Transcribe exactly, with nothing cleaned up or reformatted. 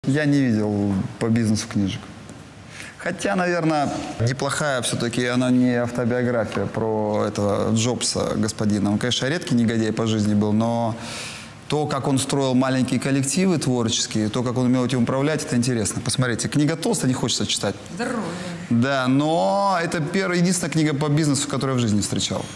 Я не видел по бизнесу книжек. Хотя, наверное, неплохая все-таки, она не автобиография про этого Джобса господина. Он, конечно, редкий негодяй по жизни был, но то, как он строил маленькие коллективы творческие, то, как он умел этим управлять, это интересно. Посмотрите, книга толстая, не хочется читать. Здоровье. Да, но это первая, единственная книга по бизнесу, которую я в жизни встречал.